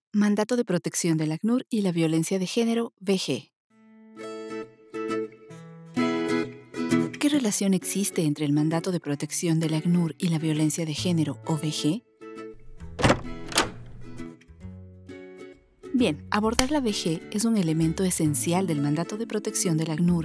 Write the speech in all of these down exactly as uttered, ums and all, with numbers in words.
Mandato de Protección del ACNUR y la Violencia de Género, V G. ¿Qué relación existe entre el Mandato de Protección del ACNUR y la Violencia de Género, o V G? Bien, abordar la V G es un elemento esencial del Mandato de Protección del ACNUR.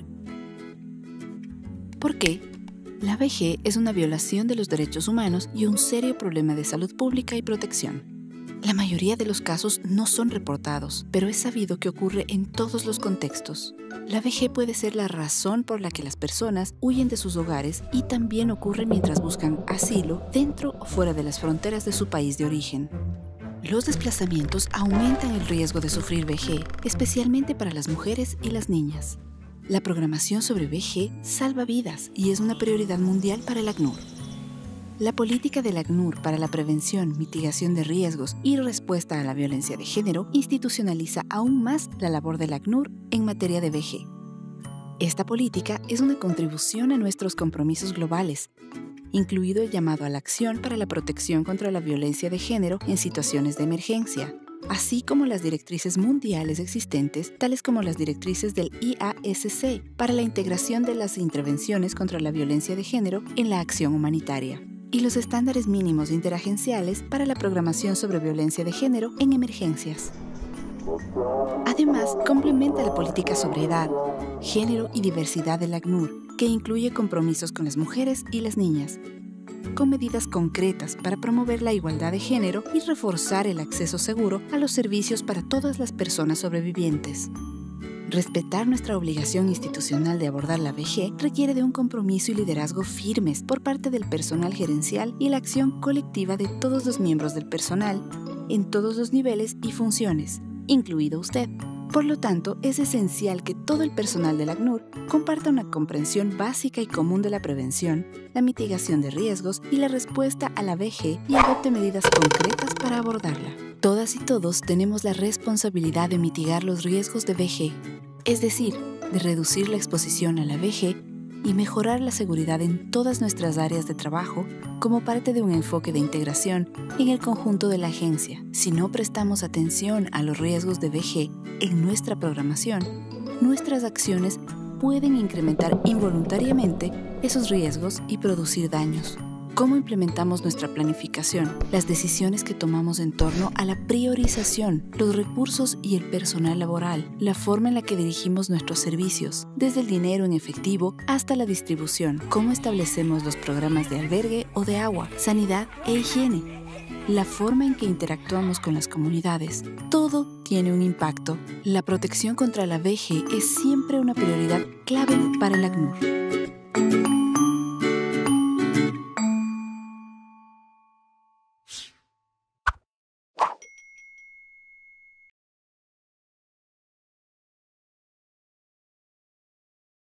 ¿Por qué? La V G es una violación de los derechos humanos y un serio problema de salud pública y protección. La mayoría de los casos no son reportados, pero es sabido que ocurre en todos los contextos. La V G puede ser la razón por la que las personas huyen de sus hogares y también ocurre mientras buscan asilo dentro o fuera de las fronteras de su país de origen. Los desplazamientos aumentan el riesgo de sufrir V G, especialmente para las mujeres y las niñas. La programación sobre V G salva vidas y es una prioridad mundial para el ACNUR. La política del ACNUR para la prevención, mitigación de riesgos y respuesta a la violencia de género institucionaliza aún más la labor del ACNUR en materia de V G. Esta política es una contribución a nuestros compromisos globales, incluido el llamado a la acción para la protección contra la violencia de género en situaciones de emergencia, así como las directrices mundiales existentes, tales como las directrices del I A S C para la integración de las intervenciones contra la violencia de género en la acción humanitaria, y los estándares mínimos interagenciales para la programación sobre violencia de género en emergencias. Además, complementa la política sobre edad, género y diversidad del ACNUR, que incluye compromisos con las mujeres y las niñas, con medidas concretas para promover la igualdad de género y reforzar el acceso seguro a los servicios para todas las personas sobrevivientes. Respetar nuestra obligación institucional de abordar la V G requiere de un compromiso y liderazgo firmes por parte del personal gerencial y la acción colectiva de todos los miembros del personal en todos los niveles y funciones, incluido usted. Por lo tanto, es esencial que todo el personal del ACNUR comparta una comprensión básica y común de la prevención, la mitigación de riesgos y la respuesta a la V G y adopte medidas concretas para abordarla. Todas y todos tenemos la responsabilidad de mitigar los riesgos de V G, es decir, de reducir la exposición a la V G y mejorar la seguridad en todas nuestras áreas de trabajo como parte de un enfoque de integración en el conjunto de la agencia. Si no prestamos atención a los riesgos de V G en nuestra programación, nuestras acciones pueden incrementar involuntariamente esos riesgos y producir daños. ¿Cómo implementamos nuestra planificación? Las decisiones que tomamos en torno a la priorización, los recursos y el personal laboral, la forma en la que dirigimos nuestros servicios, desde el dinero en efectivo hasta la distribución, cómo establecemos los programas de albergue o de agua, sanidad e higiene, la forma en que interactuamos con las comunidades. Todo tiene un impacto. La protección contra la V G es siempre una prioridad clave para el ACNUR.